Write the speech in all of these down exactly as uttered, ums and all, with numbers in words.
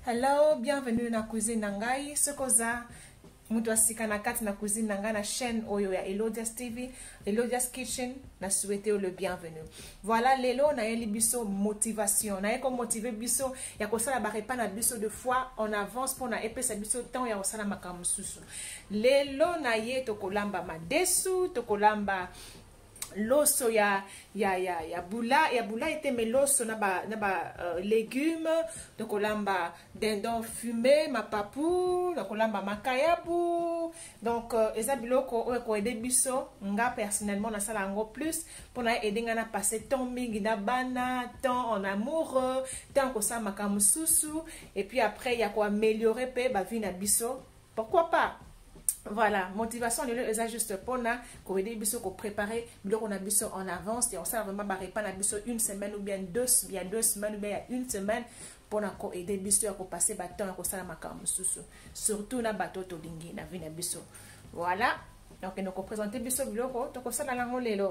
Hello, bienvenue na cuisine nangai. Sokoza mutu asika na kati na cuisine nanga na chaîne oyo ya Elodia's T V, Elodia's Kitchen. Na souhaité le bienvenu. Voilà lelo na yeli biso motivation. Na yeko motiver biso ya kosala ba repas na biso de fois en avance pour na epesa biso temps ya kosala makambo susu. Lelo na ye tokolamba madesu, tokolamba loso ya ya ya ya bula ya bula ete meloso na ba na ba uh, légumes donc olamba dindon fumé mapapu donc olamba makayabu donc uh, eza biloko oyo ko aider biso nga personnellement na sala ngo plus pour na aider nga na passer temps mingi na bana temps en amoureux temps ko sa makamu susu et puis après ya ko améliorer pe ba vie na biso pourquoi pas. Voilà, motivation est juste pour na ko aider biso ko préparer biloko na biso en avance et on sait vraiment ba repas na biso une semaine ou bien deux bien deux semaines ou bien une semaine pour na ko aider biso ko passer ba temps ko sala makambo susu surtout na bato to lingi na vie na biso. Voilà, donc nous ko présenter biso biloko to ko sala lango lelo.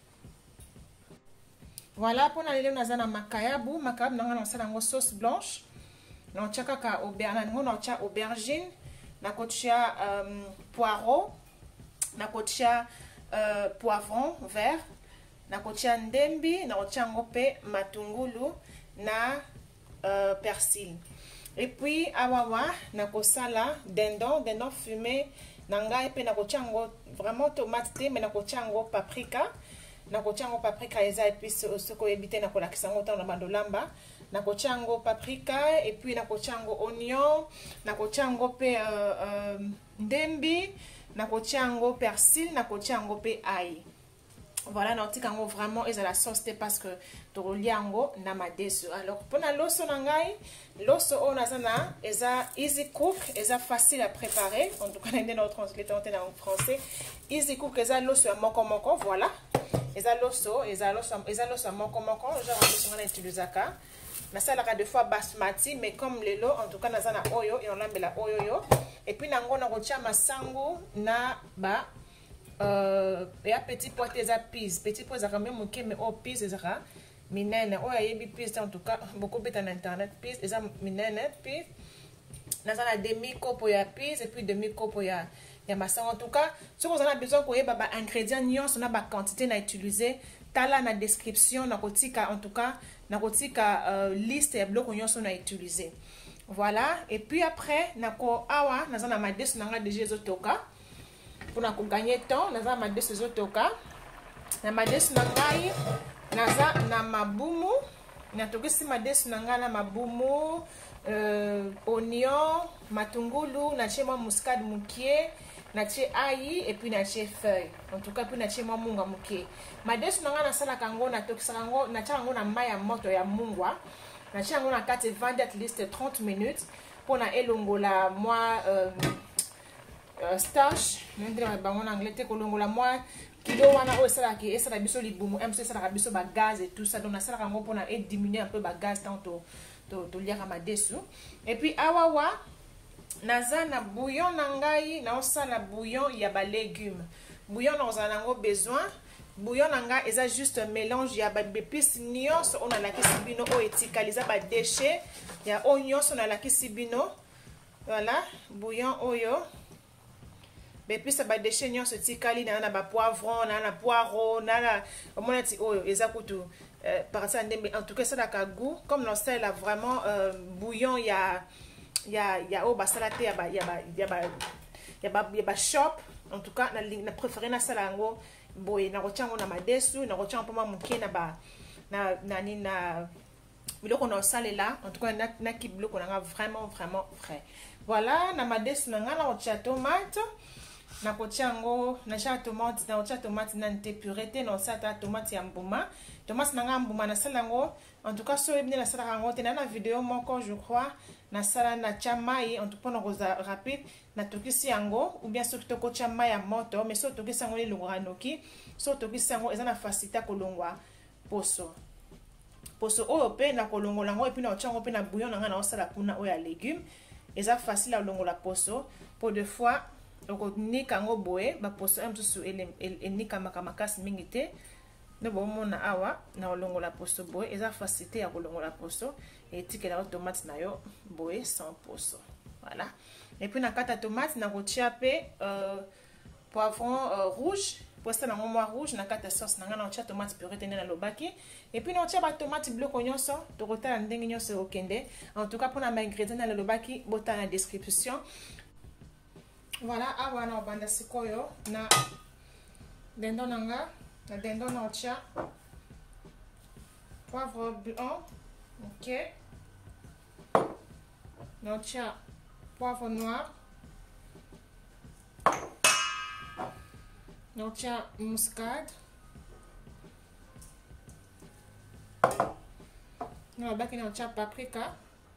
Voilà, pour na lelo na zana makayabu, makayabu na ngana sala ngo sauce blanche. Na chaka ka aubergine, ngo na cha aubergine. Nakotia euh, poireau, nakotia euh, poivron vert, nakotia ndembi, nakotia ngope matungulu na euh, persil. Et puis awawa nakosala dindon, dindon fumé, nanga et puis nakotia ngo vraiment tomate te, mais nakotia ngo paprika, nakotia ngo paprika eza et puis ce ko ebité nakolakisa ngo ta na bandolamba. Nakotia ngo paprika et puis nakotia ngo oignon, nakotia ngo pe euh, euh, ndembi, nakotia ngo persil, nakotia ngo pe ail. Voilà, naotika ngo vraiment eza la sauce te parce que tolia ngo na madesu. Alors pour na loso nangai, loso o nazana eza easy cook, eza facile à préparer. En tout cas, on notre translateur en français. Easy cook eza loso ya moko moko, voilà. Eza loso, eza loso, eza loso ya moko moko, genre on va utiliser ça. Na salaka de fois basmati mais comme lelo en tout cas nazana oyo et on lambela oyo yo et puis nango na kotia masango na ba euh ya petit pot eza peas petit pot za quand même moké mais au peas eza minene oyo yebi peas en tout cas beaucoup beta na internet peas eza minene puis nazana demi kopo ya peas et puis demi kopo ya ya masango en tout cas si vous en avez besoin ko yeba ba ingrédients nyonso na ba quantité na utiliser tala na description na kotika en tout cas na kotika euh, liste ya biloko nyonso na utiliser. Voilà, et puis après nako awa nazana madesu nanga déjà ezotoka pour na ko gagner temps nazana madesu ezotoka na madesu nangai naza na mabumu na tokisi madesu nanga na mabumu euh, oignon matungulu na chema muscade mukie na tie ail et puis na tie feuille en tout cas puis na tie munga muke madesu nanga na sala kango na tokisa kango na tia kango na mai ya moto ya mungwa na tia kango na kati vingt at least trente minutes pour na elongola moi euh, euh, starch ndire bango na anglais te kolongola moi kilo wana o sala ki esala biso libumu m c sala biso ba gaz et tout ça donc na sala kango pour na diminuer un peu ba gaz tant to to to liaka madesu et puis awawa naza na bouillon nangai na osala bouillon ya ba légumes bouillon na ozana ngo besoin bouillon nanga eza juste un mélange ya ba épices nyonso on a la kisibino o etikaliza ba déchets ya onyonso na la kisibino voilà bouillon oyo ba épices ba déchets nyonso etikali na na ba poivron na na poireau na na omonati oyo eza kutu euh, par ça en tout cas ça la goût comme non c'est là vraiment euh, bouillon ya ya ya o basalate ya ba ya ba ya ba ya ba ya ba shop en tout cas na na préféré na salango boy na kochango na madesu na kochango poma muke na ba na na ni na biloko na salela en tout cas na na ki biloko na vraiment vraiment frais. Voilà na madesu na ngala kocha tomate na kochango na cha tomate na kocha tomate na nte purete na sata tomate ya mbuma tomate na mbuma na salango en tout cas so ebine na salango te na na vidéo moko je crois na sala na chamai en tout cas na rapide na tokisi yango ou bien soki toko chamai ya moto mais so tokisi yango lelongwa noki so tokisi yango eza na facilité kolongwa poso poso oyo pe na kolongola ngo et puis na ochango pe na bouillon na na osala kuna oya légumes eza facile à longola poso pour deux fois oko nika ngo boye ba poso am susu ele enika makamakasi mingi te nde bomona awa na olongola poso boye eza facilité ya kolongola poso etikela tomate na yo boye cent pour cent. Voilà. Et puis na kata tomate na kotia pe euh, poivron euh, rouge pour ça na moi rouge na kata sauce na ngana kotia tomate purée tene na lobaki. Et puis na kotia ba tomate bleu nyonso to kotala ndenge nyonso okende. En tout cas pour na ma ingrédients na lobaki bota na description. Voilà, awa na banda sikoyo na dendo nanga na dendo na kotia poivre blanc. OK. Na kotia poivre noir. Donc, il y a muscade. Non, il y a paprika.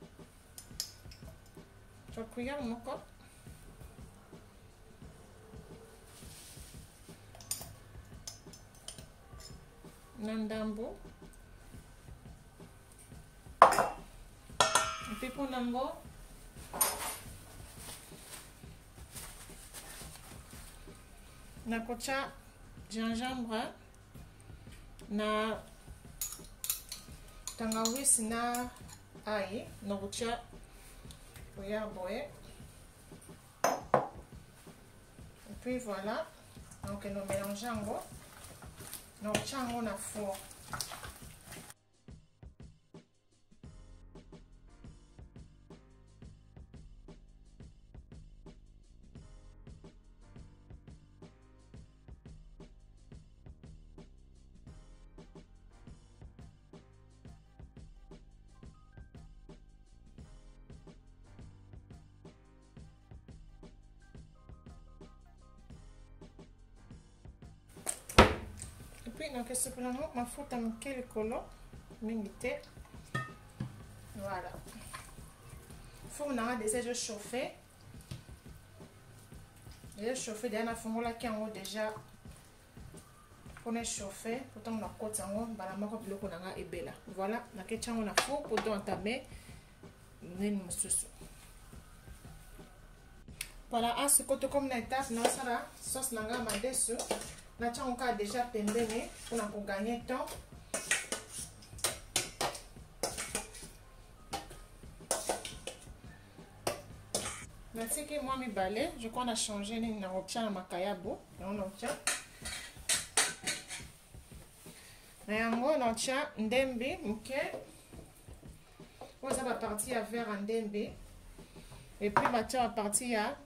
Tu as cuillère, mon corps. Nandambo. Et puis pour Nambo. Na kocha gingembre na tangawizi na ail na kocha oya boye. Et puis voilà, donc nous mélangeons ngo na kocha ngo na four. Puis donc ce plan ma faute à quel color minité. Voilà. Four on a déjà chauffé. Déjà chauffé déjà na four là qui en haut déjà on est chauffé pourtant on a côté en haut bala mako biloko nanga ebela. Voilà, na ketcha on a four pour entamer nene mususu. Voilà, à ce côté comme na étape na sala sauce nanga madesu. Na tia on a déjà pembeni pour na gagner temps. Na tiki moi mi balai, je crois on a changé ni na obtient na makayabo, on obtient. Na yango on obtient ndembe, OK. On ça va partir à vers ndembe. Et puis ma tia partir à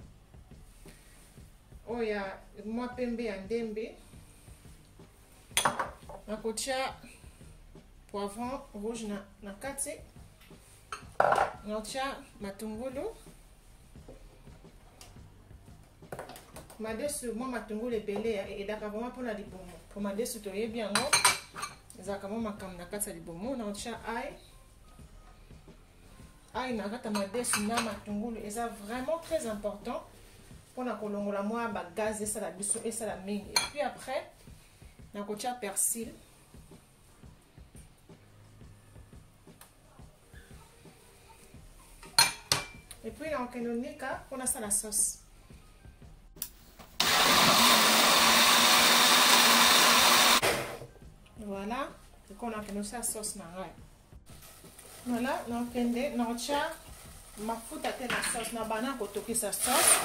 oh ya moi pembe ya ndembe na kotia poivron rouge na na kati na kotia matungulu madesu moi matungulu ebele ya edaka vraiment pour la libomo pour madesu to yebi yango ezaka mo makam na kati ya libomo na kotia ail ail na kata madesu na matungulu eza vraiment très important. On a kolongola moi ba gaz et ça la biso et ça la mingi. Et puis après na kocha persil. Et puis on kenonika on a ça la sauce. Voilà, et qu'on a kenosa la sauce na ngai. Voilà, na kende na kocha mafuta te na sauce na bana kotoki sa sauce.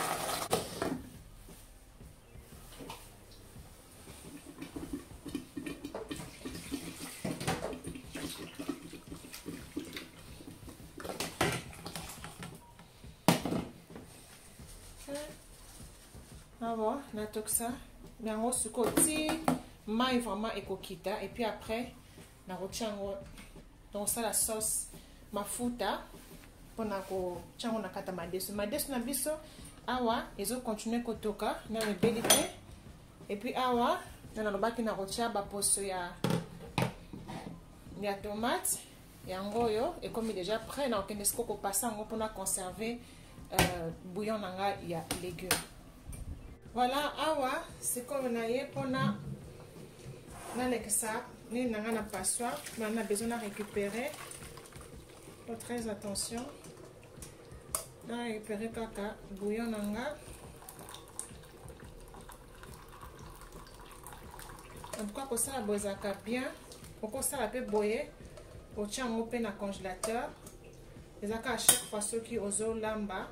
Ah bon, na toxa, nango suko ti mai vraiment ekokita et puis après na rochango donc ça la sauce mafuta pona ko chango na kata madesu madesu na biso awa ezo continuer kotoka na rebelite et puis awa na lobaki na rocha ba poso ya ya tomate yango yo et comme déjà prêt na okende siko ko passer ngo pona conserver euh, bouillon nanga ya légumes. Voilà, awa c'est comme on a eu pona na leksa ni nanga na passoire, mais on a besoin de récupérer. Faut très attention. Na récupérer kaka bouillon nanga. En tout cas, pour ça, bozaka bien. Pour ça, la peut boyer. Pour tient un peu dans le congélateur. Les aka à chaque fois ceux qui osent lamba.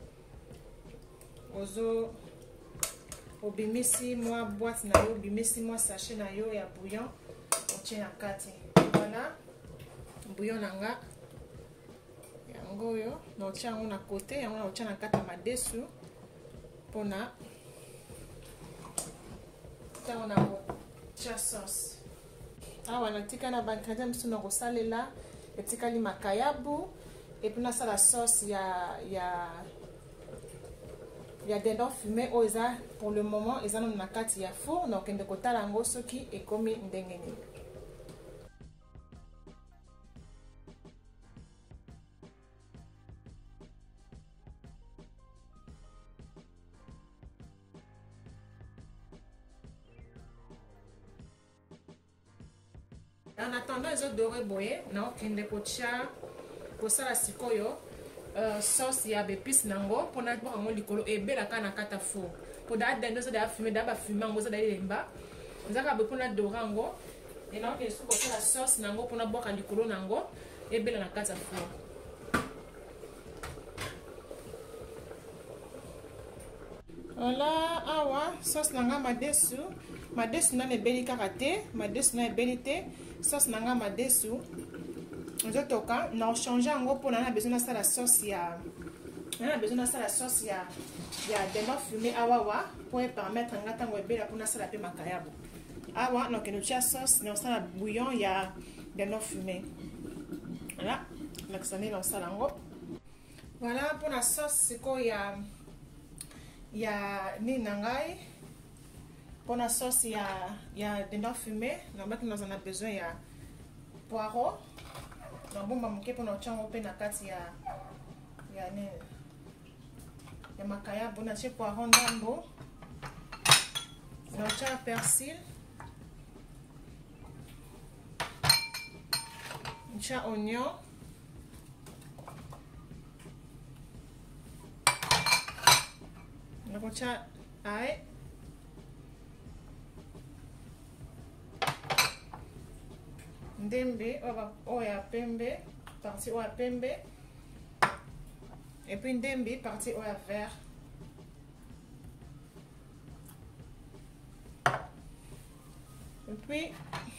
Osent. Obimisi moi boîte na yo, obimisi moi sachet na yo ya bouillon. On tient à kati. Voilà. Bouillon nanga. Yango yo. On tient on à côté. On tient à kata ma dessous. Pour na. On a cha sauce. Ah voilà, tika na bankade msuno rosalela, etika li makayabu, et puis na la sauce ya ya ya dindon fumé oza pour le moment ils ont na kati ya four donc ende kotala ngo soki ekomi ndenge nini. En attendant les autres dorés boyer, non, kende kocha kosala sikoyo euh, sauce ya bepis nango pona ba ngo likolo ebela kana kata fo. Po da dendo so da fumer da ba fumer ngo so da lemba. Nzaka be pona dorango et non ke su kosala sauce nango pona boka likolo nango ebela na kata fo. Voilà, awa sauce nanga madesu. Madesu na ebeli karaté, madesu na ebeli te. Sauce nanga madesu. On a toka, on change en pour on a besoin de la sauce ya. On a besoin de la sauce ya ya dindon fumé awawa pour permettre un gâteau ebela pour na sala pe makayabo. Awa donc nous tia sauce, on sala bouillon ya dindon fumé. Voilà, l'axané on sala ngo. Voilà pour la sauce c'est quoi ya ya ni nangai. Pour la sauce, il y a, il y a des dents fumées. Normalement, nous en avons besoin. Il y a poireaux. Donc, bon, je pour notre chambre, il y a il y a il y a il y a makaya, bon, il y a poireaux d'ambo. Notre persil. Il y a oignon. Donc, il y a ail. Ndembe, oya pembe, partie oya pembe. Et puis ndembe, partie oya vert. Et puis,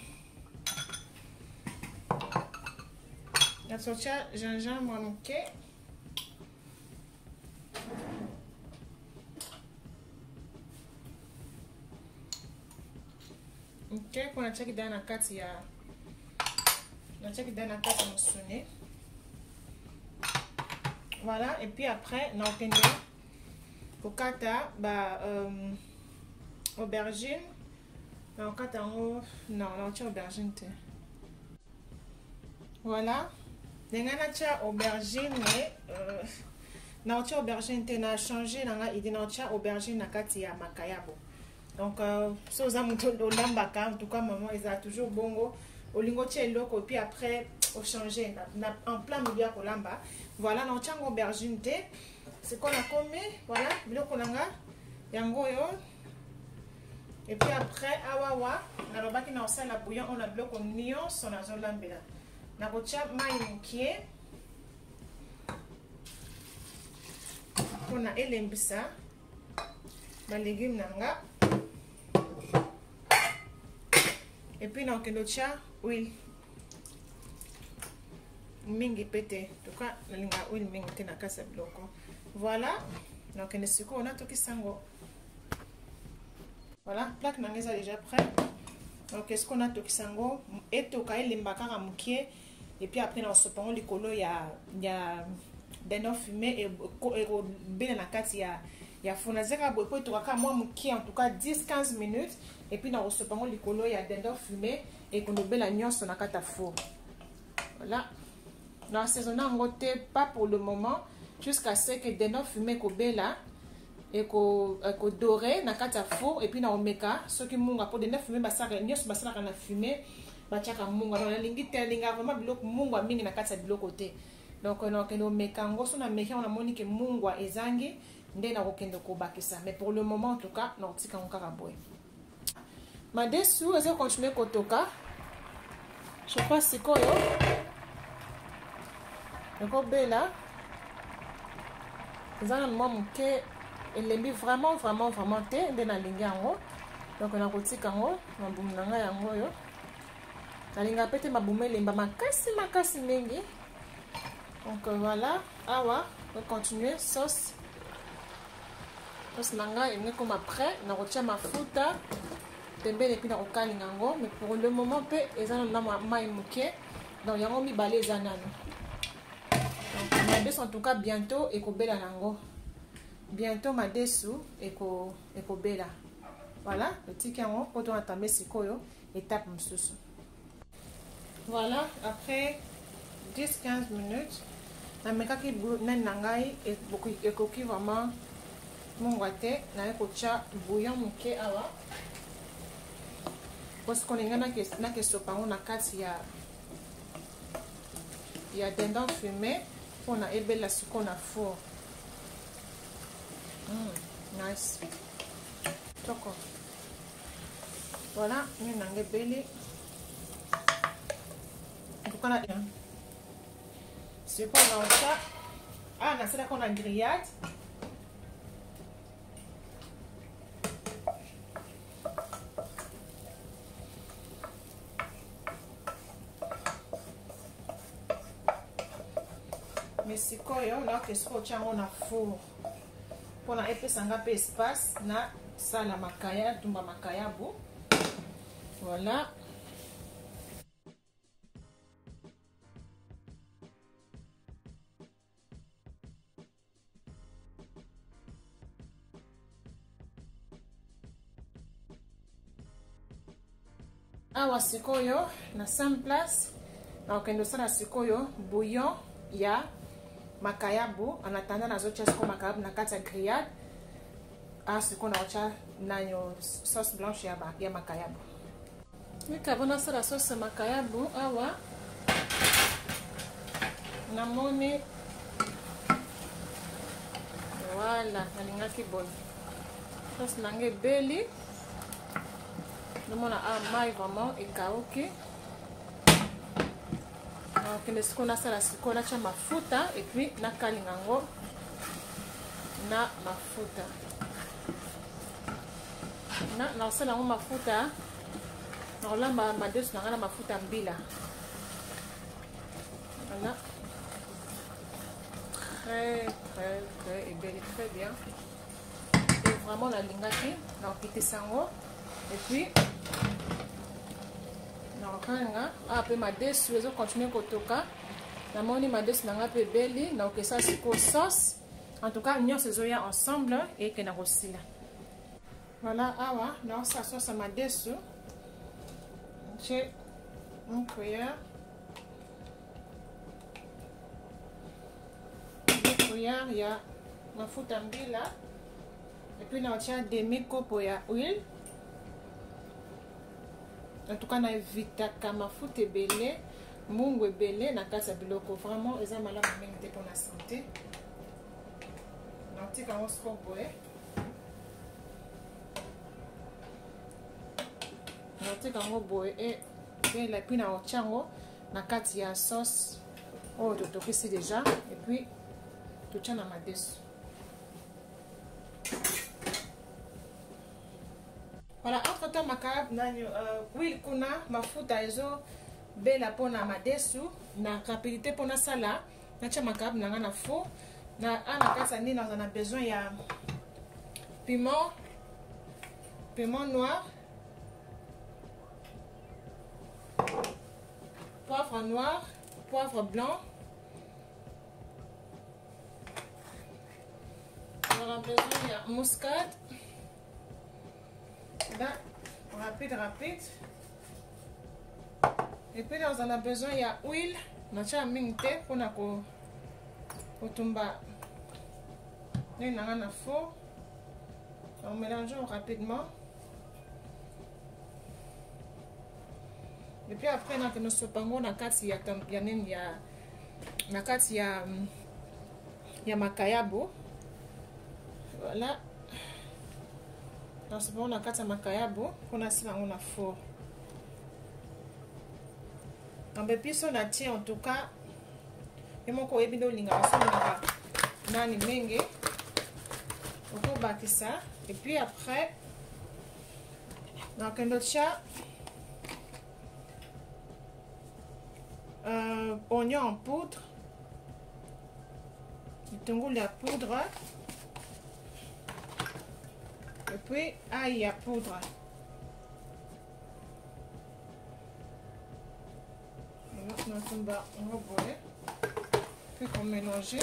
la socha gingembre manqué. Ok, qu'on a checké dans la carte, il y a voilà, et puis après, on a pour kata bah euh, aubergine. Non, kata non, non, aubergine. Voilà. Les gars, aubergine, mais euh, non, aubergine, n'a changé, n'a idée, non, aubergine, n'a katia makayabo. Donc, si vous avez un en tout cas, maman, ils ont toujours bongo. Au lingo loko et puis après au changer en plein milieu à Colamba. Voilà, on tient aubergine thé. C'est qu'on a commis, voilà, biloko nanga yango yo. Et puis après awawa, na lobaki na osala bouillon on a biloko nyonso na zolambela. Na kotia mai mukie. On a elembisa ba légumes nanga. Et puis donc le tia huile mingi pété en tout cas la linga huile mingi tena kasa bloko. Voilà donc ne suko on a tout qui sango. Voilà, plaque nangeza déjà prêt. Donc est-ce qu'on a tout qui sango et to ka elimbaka ka mukie et puis après on se prend les colo ya ya dindon fumé et et bien na kati ya ya fonazeka boy to ka moi mukie en tout cas dix à quinze minutes. Et puis dans ce panneau likolo il y a dindon fumé et qu'on oublie la nuance na kata four. Voilà. Dans saison en côté pas pour le moment jusqu'à ce que dindon fumé ko bela et ko ko doré na kata four et puis na omeka ce qui munga pour dindon fumé basara nuance basara kana fumé bachaka munga na lingi te linga vraiment biloko munga mingi na kata biloko te. Donc on a que no meka ngoso na meka on a moni que munga ezangi ndé na kokendo ko bakisa mais pour le moment en tout cas na tika ngaka boy. madesu eza continuer kotoka. Je crois sikoyo ekobela eza na mwa moke elembi vraiment vraiment vraiment te nde nalingi yango. Donc nakotika yango mabumu na ngai yango oyo nalinga pe te mabumu elemba makasi makasi mingi. Donc voilà, awa on continue sauce sauce na ngai elingi koma prêt. Nakotia mafuta pembeni epi nakokalinga yango, mais pour le moment pe eza na mai moke, donc yango mibale eza nano. Donc madesu en tout cas bientôt ekobela nango, bientôt madesu eko ekobela. Voilà, petit yango po to atambe sikoyo étape mosusu. Voilà, après dix à quinze minutes namekaki nani na ngai ekoki vraiment mongwa te, naye kotia bouillon moke awa parce qu'on a nakesopa yango na kati ya ya dindon fumé mpona ebela sikoyo na four. Mm, nice. Toko. Voilà, nini nanga ebeli okokana sikoyo naotia ah nasalaka na grillade. Mais sikoyo nakesi kotia yango na four mpona epesanga mpe espace na sala makaya tumba makayabu. Voilà. Awa sikoyo na cent place nakokende osala sikoyo bouillon ya makayabu. En attendant nazotia sikoyo makayabu na kati ya grillade. Ah sikoyo naotia nanyo sauce blanche ya, ya makayabu. Mikabo nasala sauce makayabu awa namoni. Voilà, nalingaki bon sauce nanga ebeli. Nomona a mai vraiment ekauki. Nakende sikoyo nasala sikoyo natia mafuta et puis nakalinga yango na mafuta na naosala yango mafuta nakolamba madesu nanga na mafuta mbila. Voilà, très très très ebeli très bien et vraiment nalingaki nakokitisa yango et puis nakokanga awa mpe madesu ezo continue kotoka. Namoni madesu nanga mpe ebeli nakokesa sikoyo sauce. En tout cas nyonso ezoya ensemble ekenda kosila. Voilà, awa naosala sauce ya madesu. J'ai une cuillère une cuillère ya mafuta mbila et puis naotia demi kopo ya huile. En tout cas na evitaka mafuta ebele mbungu ebele na kati ya biloko, vraiment eza malamu mingi te mpona santé. Naotika yango sikoyo boye, naotika yango boye e bela epuis naotia yango na kati ya sauce oyo totokisi deja et puis totia na madesu. Voilà, entre temps makayabu nani uh, huile kuna mafuta ezo bela pona madesu na rapidité pona sala natia makayabu nanga na four na ana kasa nini on a besoin ya piment piment noir, poivre noir, poivre blanc. On a besoin ya muscade. Là, rapide, rapide. Et puis là, on a besoin, il y a huile. On a mis pour na ko kotumba. Là, on a un four. On mélange rapidement. Et puis après, on a nos sopango na kati ya tampianen ya na kati ya ya makayabu. Voilà. Donc c'est bon, on a quatre makayabo, on a si on a four. Donc puis on a tient en tout cas. Et mon coé bido linga, on a nani menge. On peut bâtir ça. Et puis après, donc un autre chat, euh, oignon en poudre, du tongoul à poudre, et puis ail à poudre. On va boire, puis on mélange.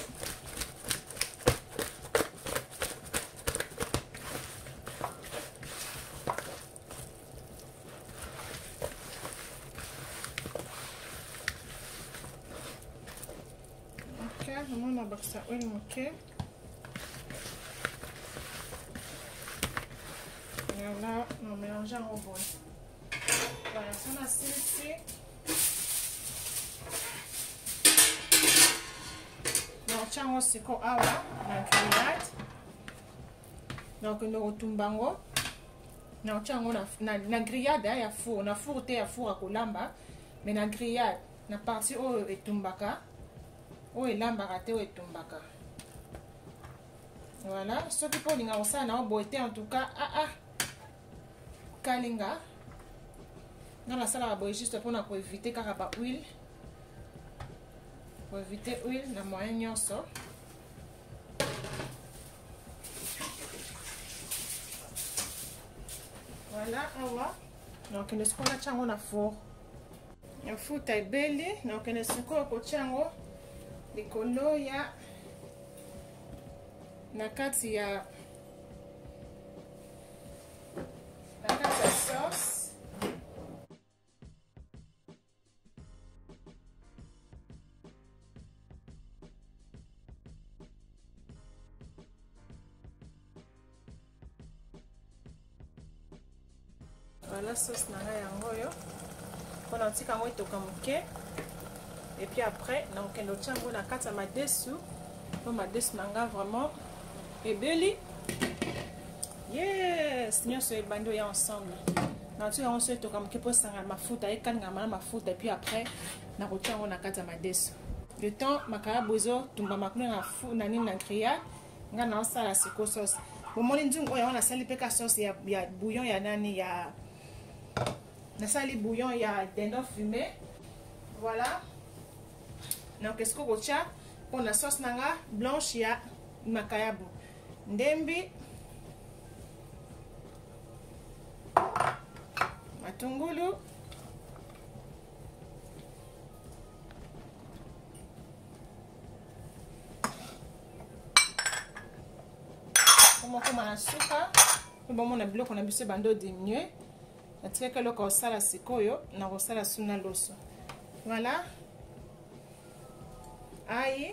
On va mettre ça huile moquée. Et là, on mélange en bol. Voilà, si on a ici. Donc, tiens, on s'y colle à la grillade. Donc, on retombe. Donc, tiens, on a la grillade, il y a four. On a four, il y a four à colamba. Mais la grillade, la partie où est tombaka. Oh, et l'embarraté ou tombaka. Voilà, ce qui peut nous ça na beauté en tout cas ah ah kalinga dans la salle à boire juste pour pour éviter caraba huile pour éviter huile na moyen nyonso. Voilà, awa donc ne sikola chango na four ya futa ebeli donc ne sikola ko chango likolo ya na kati ya na kati ya sauce voilà sauce na yango yo pona tika ngo etoka moke. Et puis après, donc on tient on a quatre ma dessous, on ma dessous nanga vraiment et belly. Yes, nous sommes bando ya ensemble. Donc tu on se to comme que pour ça ma futa et quand ngama ma futa et puis après na retient on a quatre ma dessous. Le temps makaya bozo tumba makuna na fu na nini na grillade, nga na sala siko sauce. Au moment ndungu on a sali peka sauce ya ya bouillon ya nani ya na sali bouillon ya dindon fumé. Voilà. Donc qu'est-ce que vous avez pour la sauce nanga blanche ya makayabu ndembi matungulu comment comment la suka bon mon bloc on a biso bando diminuer na tika que le ko sala sikoyo na ko sala suna loso. Voilà. Aïe,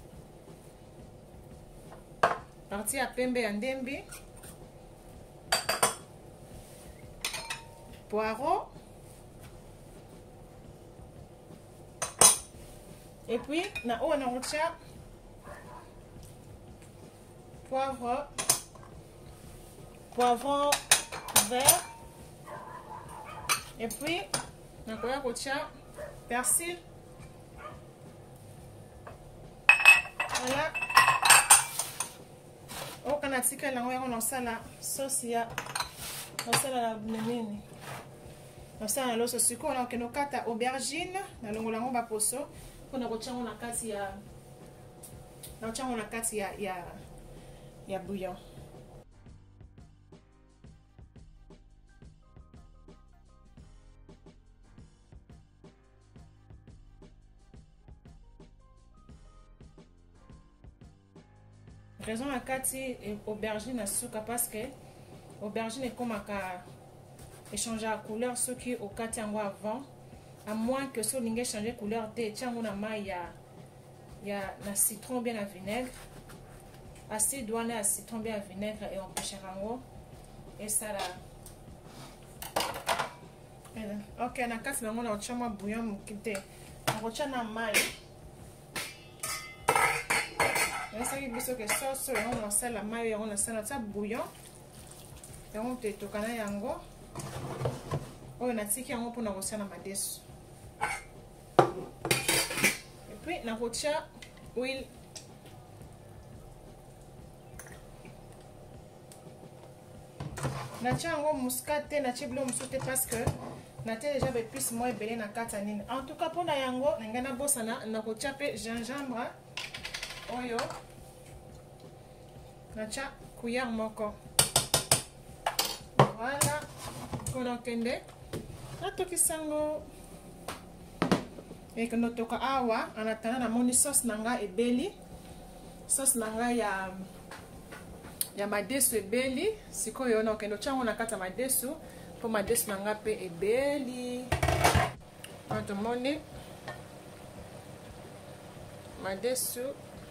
partie à pembe en dembi, poireau, et puis na on a recha poivre, poivron vert, et puis na on a recha persil. Voilà. Oh, quand on a tika la on a ça la sauce ya on ça la nini. On ça la sauce sucre on a que nos kata aubergine na longo lango ba poso on a recha on a kati ya na recha on a kati ya ya ya bouillon. Raison à kati aubergine à sucre parce que aubergine est comme à échanger la couleur ce qui au kati en avant à moins que ce n'ait changé couleur té tiens on a maille ya ya na citron bien à vinaigre assez douane à citron bien à vinaigre et on pêche rango et ça là ok na kati na ngona ochama bouillon mukite na ochana maille. Ça qui veut que sauce on a ça la maille on a ça notre bouillon yango te tokana yango oyo natiki yango mpona kotia na madesu. Et puis nakotia huile natia yango muscade te natia bilo mosusu te parce que natia déjà baépice mo ebele na kati ya nini. En tout cas mpona yango ndenge nabosana nakotia mpe gingembre oyo natia cuillère moko. Voilà mpona okende natokisa yango ekende toka awa en attendant namoni sauce na ngai ebeli. Sauce na ngai ya ya madesu ebeli sikoyo na okende otia yango na kati ya madesu mpo madesu na ngai mpe ebeli. Wana tomoni madesu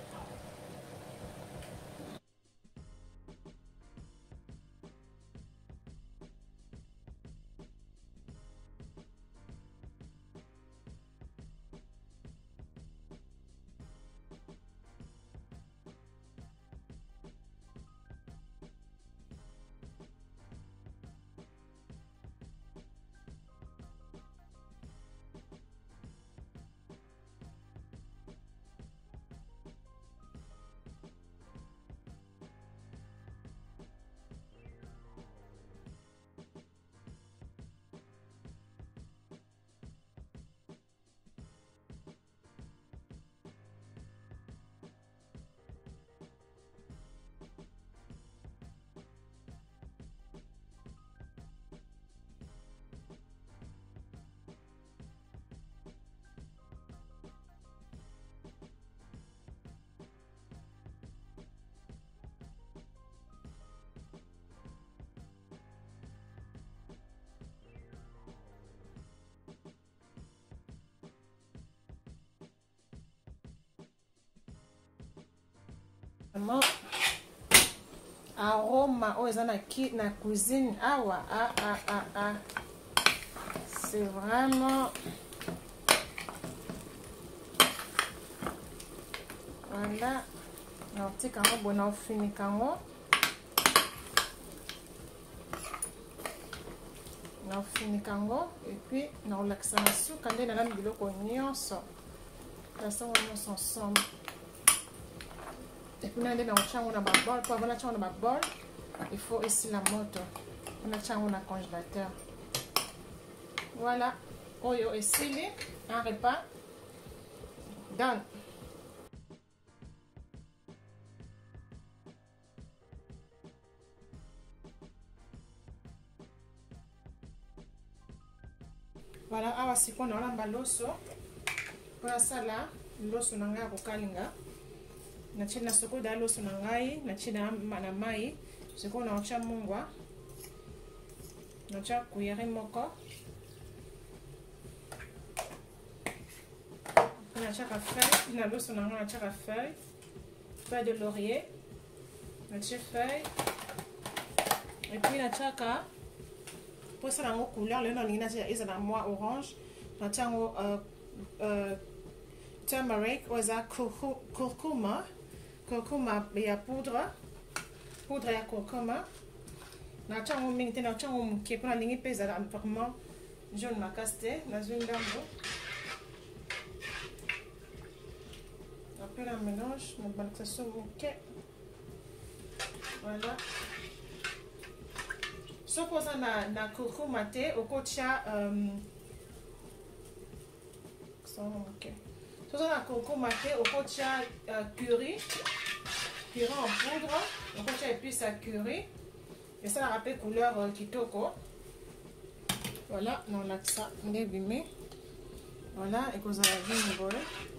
aroma oyo eza na ki na cuisine awa ah ah ah ah c'est vraiment voilà na otika yango bona ofinika yango na ofinika yango epuis na olakisa na suka nde nalami biloko nyonso nasango nyonso ensemble. Et puis on a des chango na babol pour avoir la chango na babol il faut ici la moto on a chango na congélateur. Voilà oyo esili un repas done. Voilà awa siko na olamba loso pour sala loso na nga kokalinga. Natia na soko da loso na ngai natia na mai siko na ocha mungwa natia cuillère moko natia ka feuille na loso na ngai natia ka feuille feuille de laurier natia feuille et puis natia ka pour ça la couleur le nom natia ezala moi orange natia ngo euh euh turmeric ou za curcuma curcuma ya poudre poudre ya curcuma na chango mingi na chango mke pona lingi pesa vraiment jaune makasté na zundambo après un mélange na balsa mke. Voilà sokoza na na curcuma te okocha euh ça mke sokoza na curcuma te okocha curry curry en poudre, on peut faire épices à curry et ça la rappelle couleur euh, kitoko. Voilà, non là ça on est bimé. Voilà et qu'on a la jaune boy.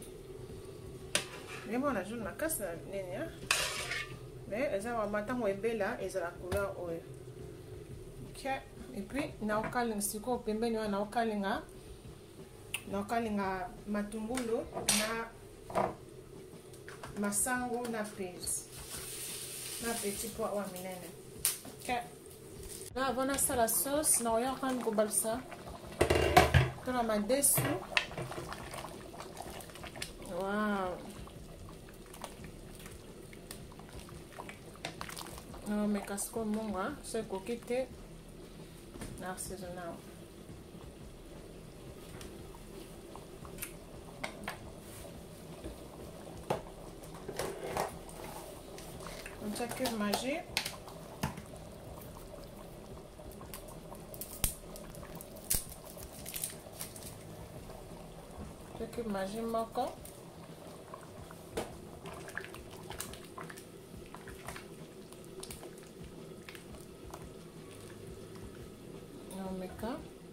Mais bon la jaune la casse la nenia. Mais elles ont matin ou bella et ça la couleur oil. OK et puis na okalinga siko pembeni na okalinga na okalinga matungulu na masango na peas na petit pois wa minene. OK là avant na sala sauce na oya kan ko balsa to na madesu. Wow Non, mais casse comme moi, c'est coquette. Artisanal. On tient que magie. Que magie moko. On met ça.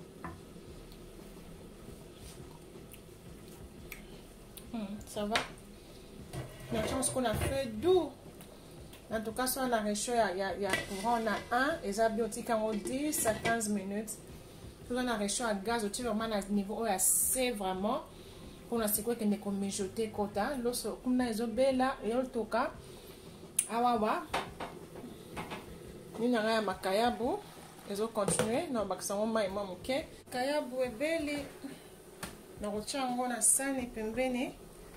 Hmm, ça va. La chance qu'on a fait doux. En tout cas, sur la réchaud, il y a, il y a courant, on a un, et ça biotique en dix à quinze minutes. Sur la réchaud à gaz, au vraiment à niveau assez vraiment. Pour la séquence qui n'est comme mijoté kota. L'osso, comme na izobela, et on toka. Awawa. Nous n'avons pas makayabu. Ils ont continué. Nous avons pas de kayabu et beli. Nous avons na sani pembeni.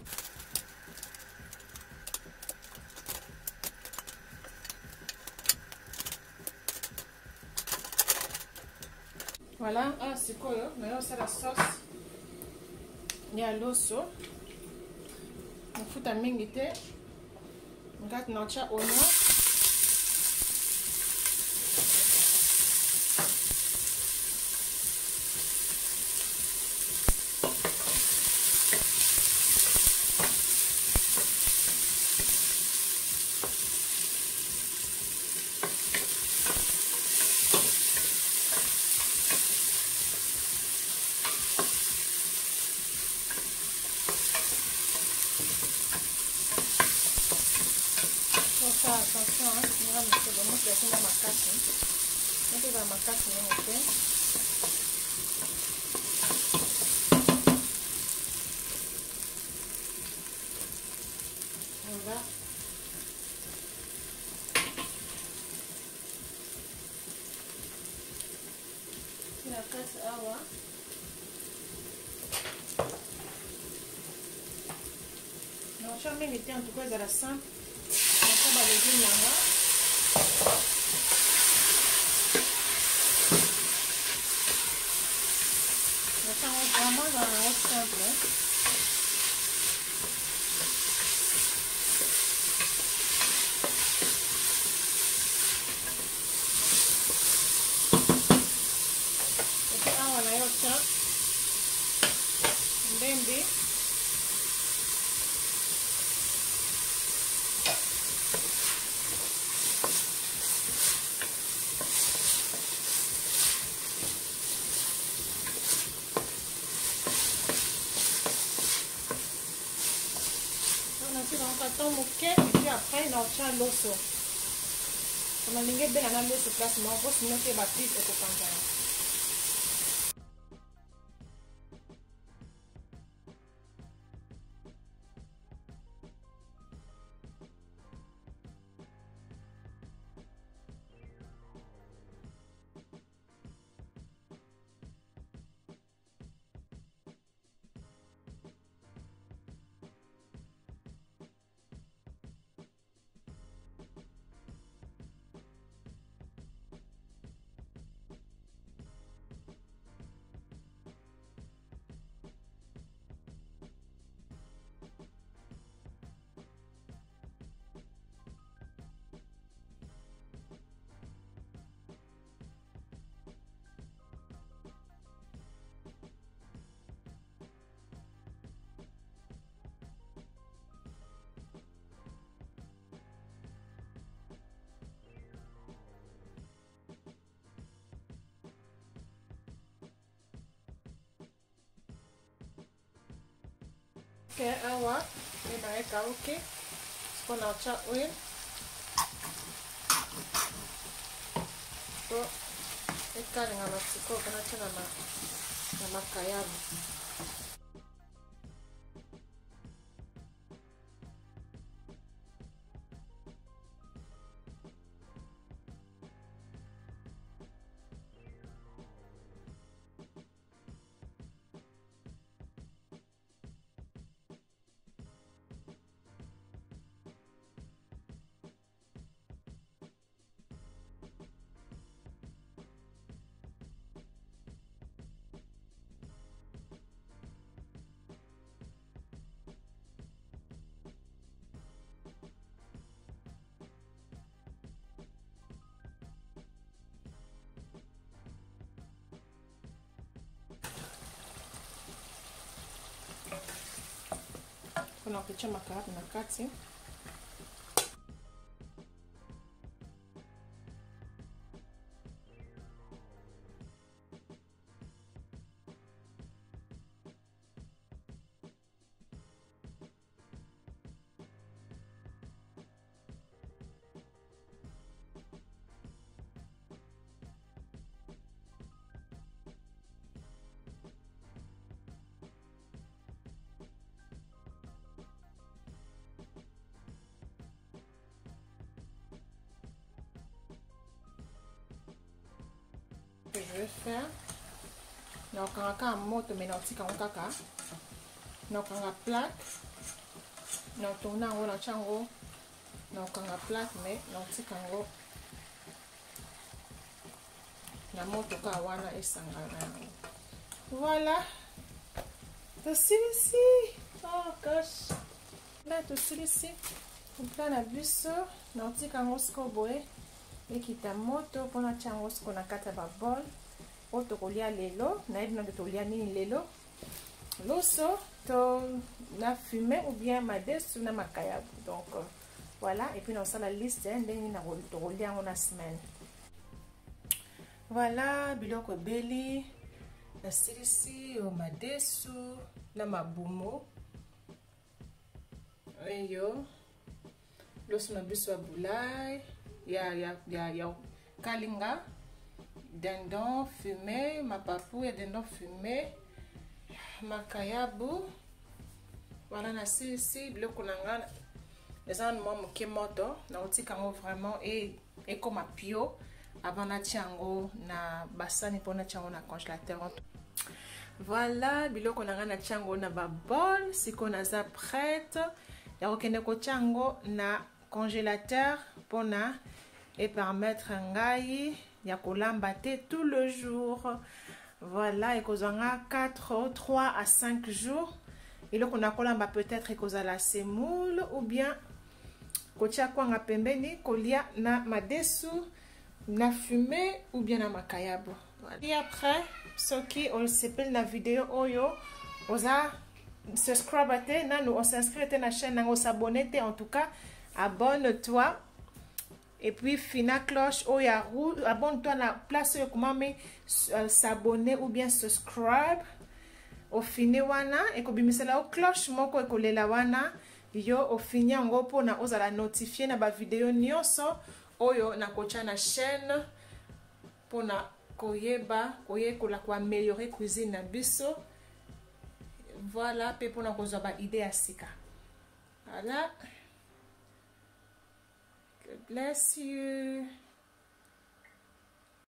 Voilà, ah c'est quoi là? Maintenant c'est la sauce. Il y a l'osso. On fout à mingite. On garde notre oignon. Attention, hein, on va mettre vraiment que dans ma casse. Mettez dans ma casse, ok. Voilà. La casse à voir. Non, je vais mettre en tout cas dans la simple. On va les légumes là-bas. Vraiment dans la route simple. Et puis, on a eu ça. Mbembe. On et puis après on tient l'osso. On a mis bien dans l'osso place, mais on va se mettre la piste et tout comme ça. Ok, awa, et ben eka ok. Ce qu'on a cha oil. So, eka dengan masiko kena cha nama nama kayabu. mpona kotia makayabo na kati. Que je vais faire, na okanga moto mais na otika ngo kaka, na okanga plaque, na tourna ngo na chango, na okanga plaque mais na otika ngo na moto ka wana esangana. Voilà, to ici. Oh gosh, là to ici. On prend la bus, na otika ngo skoboe. Ekita moto pona chango siko na kata ba bol o to kolia lelo na yebi na to lia nini lelo loso to na fumé ou bien madesu na makayabo. Donc euh, voilà, et puis on sala liste ndenge na to kolia ngona semaine. Voilà biloko beli na silisi o madesu na mabumo eyo loso na biso abulai. Il y a, il y a, il y a, il y a kalinga, dindon fumé, ma papouille, dindon fumé, makayabu. Voilà, na si si le konanga les animaux qui moto na oti kango vraiment et et comme pio avant na tiango na basani pona tiango na congélateur. Voilà, biloko nanga na tiango na ba bol, siko na za prête. Ya okende ko tiango na congélateur pona et permettre ngai ya kolamba te tout le jour. Voilà, et kozanga quatre trois à cinq jours. Et là qu'on a kolamba peut-être kozala semoule ou bien kotia kwanga pembeni kolia na madesu na fumé ou bien na makayabo. Voilà. Et après ce qui on s'appelle la vidéo oyo oza subscribe te na nous on s'inscrit na chaîne on s'abonner en tout cas abonne-toi. Et puis fina cloche oh ya rouge, abonne-toi na place comment mais euh, s'abonner ou bien subscribe au fini wana et ko bimisela o cloche moko e kolela wana yo au fini ngo pona ozala notifier na ba vidéo nyonso oyo na kocha na chaîne pona koyeba koyekola ko améliorer cuisine na biso. Voilà, pe pona kozwa ba idée ya sika. Voilà. God bless you.